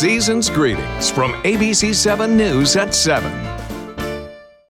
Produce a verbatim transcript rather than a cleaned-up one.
Season's greetings from A B C seven News at seven.